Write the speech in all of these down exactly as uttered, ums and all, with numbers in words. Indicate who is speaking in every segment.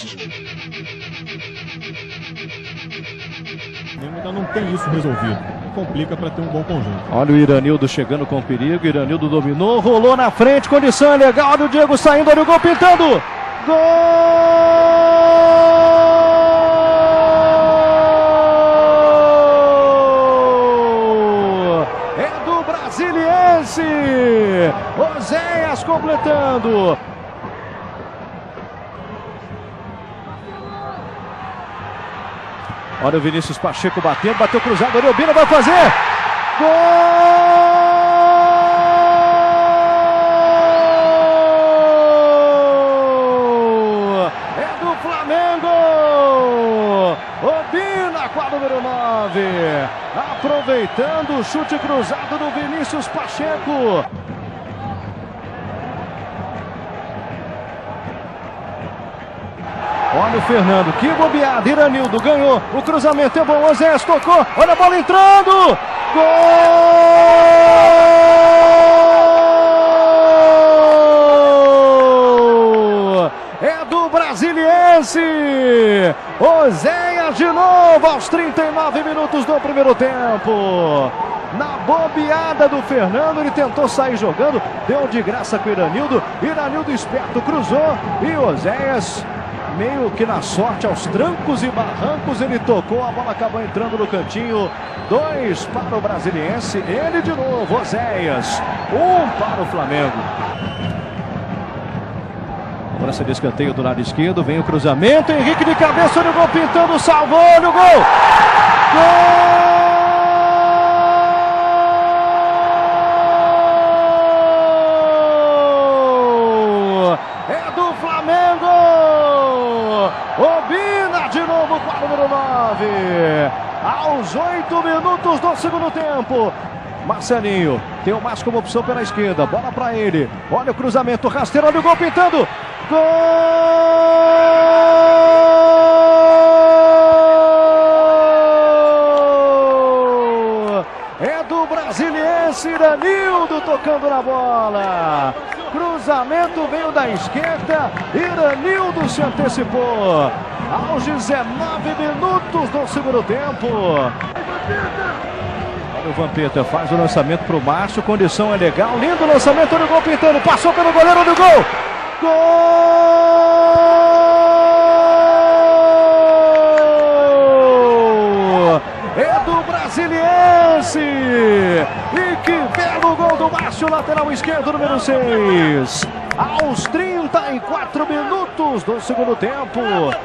Speaker 1: Ainda não tem isso resolvido. Complica para ter um bom conjunto.
Speaker 2: Olha o Iranildo chegando com perigo. Iranildo dominou, rolou na frente, condição é legal. Olha o Diego saindo, olha o gol pintando. Gol! É do Brasiliense. Oséias completando. Olha o Vinícius Pacheco batendo, bateu cruzado, Ariobina vai fazer! Gol! É do Flamengo! Obina com a número nove, aproveitando o chute cruzado do Vinícius Pacheco. Olha o Fernando, que bobeada, Iranildo ganhou, o cruzamento é bom, Oséias tocou, olha a bola entrando, gol! É do Brasiliense, Oséias de novo aos trinta e nove minutos do primeiro tempo. Na bobeada do Fernando, ele tentou sair jogando, deu de graça com o Iranildo, Iranildo esperto cruzou e Oséias, meio que na sorte, aos trancos e barrancos, ele tocou, a bola acabou entrando no cantinho. Dois para o Brasiliense, ele de novo, Oséias. Um para o Flamengo. Cobrança de escanteio do lado esquerdo, vem o cruzamento, Henrique de cabeça, olha o gol pintando, salvou, olha o gol! Gol! Obina de novo com a número nove. Aos oito minutos do segundo tempo. Marcelinho tem o Márcio como opção pela esquerda. Bola para ele. Olha o cruzamento rasteiro. Olha o gol pintando. Gol! É do Brasiliense, Iranildo tocando na bola. Cruzamento veio da esquerda, Iranildo se antecipou. Aos dezenove minutos do segundo tempo. Olha o Vampeta, faz o lançamento para o Márcio, condição é legal, lindo lançamento, olha o gol pintando, passou pelo goleiro, olha o gol. Gol! É do Brasiliense. E que belo gol do Márcio, lateral esquerdo, número seis. Aos trinta e quatro minutos do segundo tempo.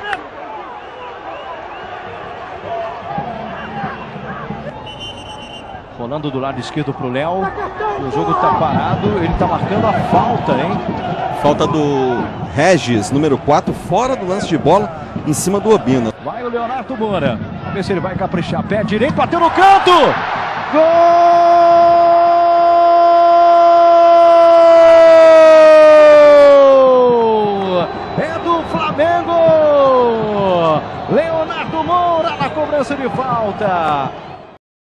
Speaker 2: Rolando do lado esquerdo para o Léo. O jogo está parado, ele está marcando a falta, hein?
Speaker 3: Falta do Regis, número quatro, fora do lance de bola, em cima do Obina.
Speaker 2: Vai o Leonardo Moura. Vamos ver se ele vai caprichar. Pé direito, bateu no canto. Gol! É do Flamengo! Leonardo Moura na cobrança de falta.